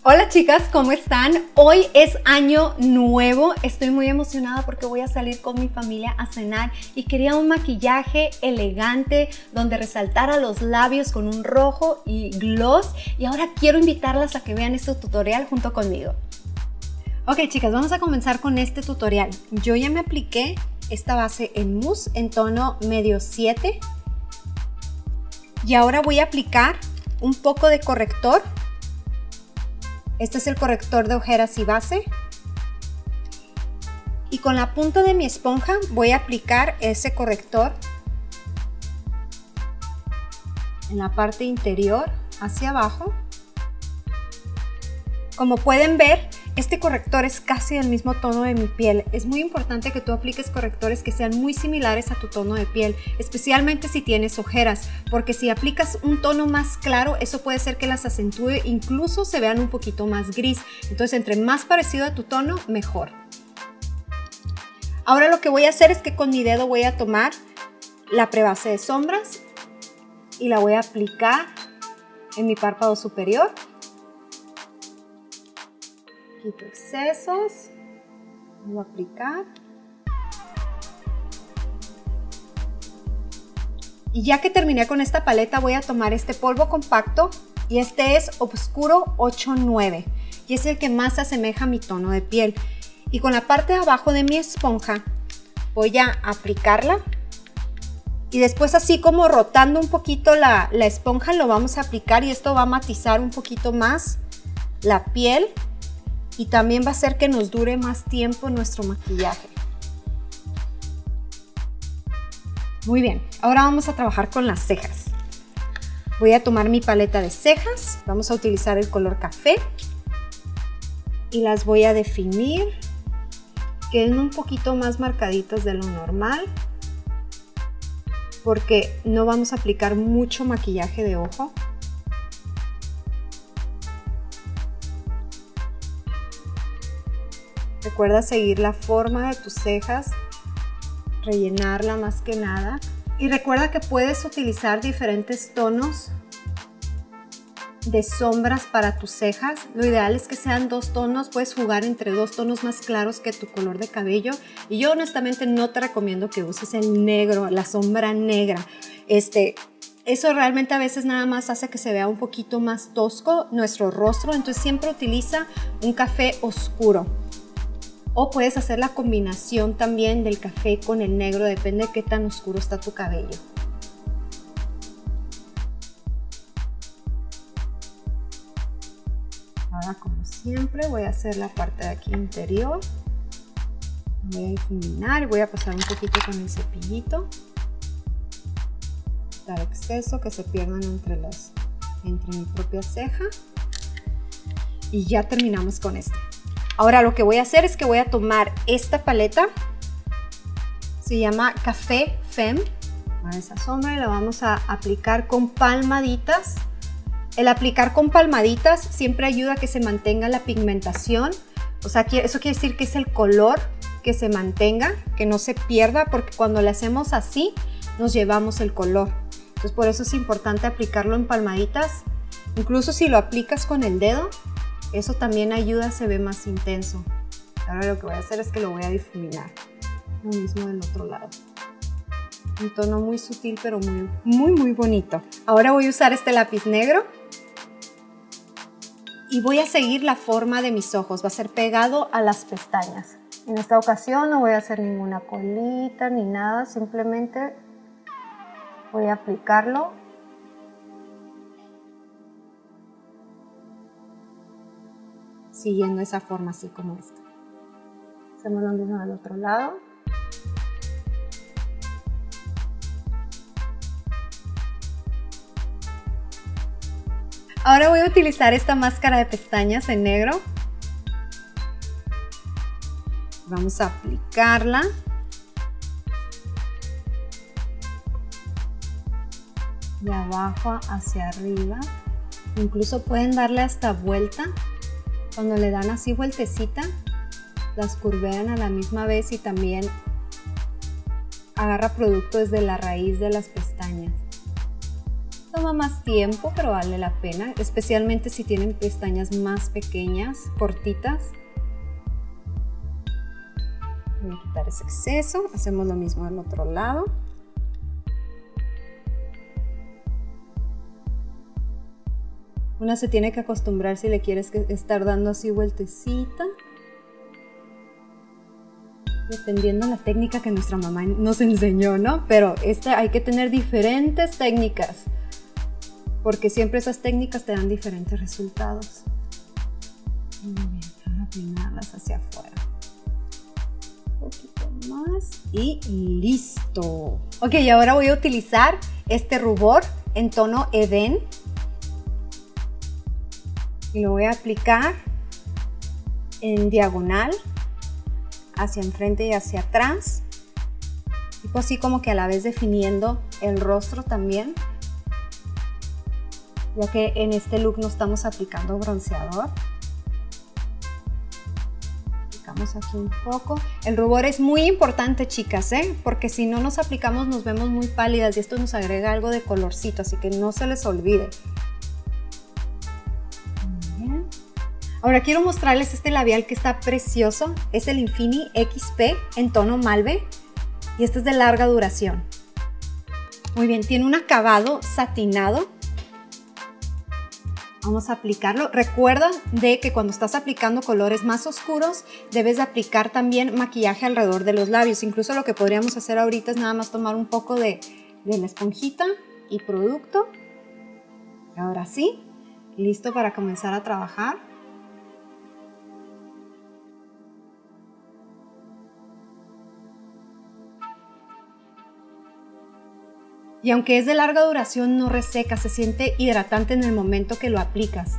Hola chicas, ¿cómo están? Hoy es año nuevo, estoy muy emocionada porque voy a salir con mi familia a cenar y quería un maquillaje elegante donde resaltara los labios con un rojo y gloss, y ahora quiero invitarlas a que vean este tutorial junto conmigo. Ok chicas, vamos a comenzar con este tutorial. Yo ya me apliqué esta base en mousse en tono medio 7 y ahora voy a aplicar un poco de corrector. Este es el corrector de ojeras y base. Y con la punta de mi esponja voy a aplicar ese corrector en la parte interior hacia abajo. Como pueden ver, este corrector es casi del mismo tono de mi piel. Es muy importante que tú apliques correctores que sean muy similares a tu tono de piel, especialmente si tienes ojeras, porque si aplicas un tono más claro, eso puede ser que las acentúe, incluso se vean un poquito más gris. Entonces, entre más parecido a tu tono, mejor. Ahora lo que voy a hacer es que con mi dedo voy a tomar la prebase de sombras y la voy a aplicar en mi párpado superior. Quito excesos, voy a aplicar. Y ya que terminé con esta paleta, voy a tomar este polvo compacto y este es Obscuro 89 y es el que más se asemeja a mi tono de piel. Y con la parte de abajo de mi esponja voy a aplicarla y después, así como rotando un poquito la esponja, lo vamos a aplicar y esto va a matizar un poquito más la piel. Y también va a hacer que nos dure más tiempo nuestro maquillaje. Muy bien, ahora vamos a trabajar con las cejas. Voy a tomar mi paleta de cejas, vamos a utilizar el color café y las voy a definir, queden un poquito más marcaditas de lo normal, porque no vamos a aplicar mucho maquillaje de ojo. Recuerda seguir la forma de tus cejas, rellenarla más que nada. Y recuerda que puedes utilizar diferentes tonos de sombras para tus cejas. Lo ideal es que sean dos tonos, puedes jugar entre dos tonos más claros que tu color de cabello. Y yo honestamente no te recomiendo que uses el negro, la sombra negra. Eso realmente a veces nada más hace que se vea un poquito más tosco nuestro rostro. Entonces siempre utiliza un café oscuro. O puedes hacer la combinación también del café con el negro, depende de qué tan oscuro está tu cabello. Ahora, como siempre, voy a hacer la parte de aquí interior. Voy a difuminar y voy a pasar un poquito con el cepillito. Quitar exceso que se pierdan entre mi propia ceja. Y ya terminamos con esto. Ahora lo que voy a hacer es que voy a tomar esta paleta, se llama Café Femme, esa sombra, y la vamos a aplicar con palmaditas. El aplicar con palmaditas siempre ayuda a que se mantenga la pigmentación, o sea, eso quiere decir que es el color que se mantenga, que no se pierda, porque cuando le hacemos así nos llevamos el color. Entonces por eso es importante aplicarlo en palmaditas, incluso si lo aplicas con el dedo. Eso también ayuda, se ve más intenso. Ahora lo que voy a hacer es que lo voy a difuminar. Lo mismo del otro lado. Un tono muy sutil pero muy bonito. Ahora voy a usar este lápiz negro. Y voy a seguir la forma de mis ojos. Va a ser pegado a las pestañas. En esta ocasión no voy a hacer ninguna colita ni nada. Simplemente voy a aplicarlo. Siguiendo esa forma así como esta. Hacemos lo mismo del otro lado. Ahora voy a utilizar esta máscara de pestañas en negro. Vamos a aplicarla. De abajo hacia arriba. Incluso pueden darle hasta vuelta. Cuando le dan así vueltecita, las curvean a la misma vez y también agarra producto desde la raíz de las pestañas. Toma más tiempo, pero vale la pena, especialmente si tienen pestañas más pequeñas, cortitas. Voy a quitar ese exceso. Hacemos lo mismo del otro lado. Una se tiene que acostumbrar si le quieres estar dando así vueltecita. Dependiendo de la técnica que nuestra mamá nos enseñó, ¿no? Pero hay que tener diferentes técnicas, porque siempre esas técnicas te dan diferentes resultados. Muy bien, vamos a peinarlas hacia afuera. Un poquito más y listo. Ok, y ahora voy a utilizar este rubor en tono Edén y lo voy a aplicar en diagonal, hacia enfrente y hacia atrás, tipo así como que a la vez definiendo el rostro también, ya que en este look no estamos aplicando bronceador. Aplicamos aquí un poco. El rubor es muy importante, chicas, porque si no nos aplicamos nos vemos muy pálidas y esto nos agrega algo de colorcito, así que no se les olvide. Ahora quiero mostrarles este labial que está precioso. Es el Infinity XP en tono Malve y este es de larga duración. Muy bien, tiene un acabado satinado. Vamos a aplicarlo. Recuerda de que cuando estás aplicando colores más oscuros debes de aplicar también maquillaje alrededor de los labios. Incluso lo que podríamos hacer ahorita es nada más tomar un poco de la esponjita y producto. Ahora sí, listo para comenzar a trabajar. Y aunque es de larga duración, no reseca, se siente hidratante en el momento que lo aplicas.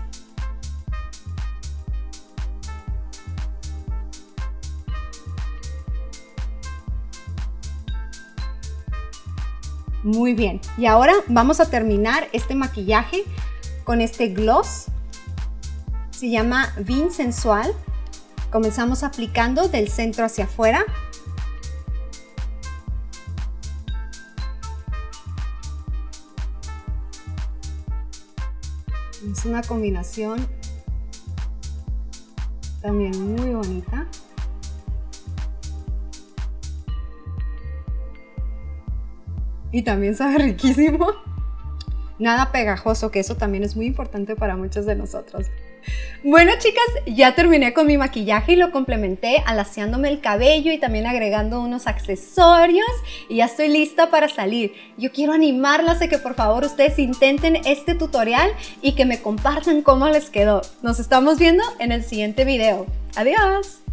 Muy bien, y ahora vamos a terminar este maquillaje con este gloss. Se llama Bean Sensual. Comenzamos aplicando del centro hacia afuera. Es una combinación también muy bonita. Y también sabe riquísimo. Nada pegajoso, que eso también es muy importante para muchos de nosotros. Bueno, chicas, ya terminé con mi maquillaje y lo complementé alaciándome el cabello y también agregando unos accesorios y ya estoy lista para salir. Yo quiero animarlas a que por favor ustedes intenten este tutorial y que me compartan cómo les quedó. Nos estamos viendo en el siguiente video. ¡Adiós!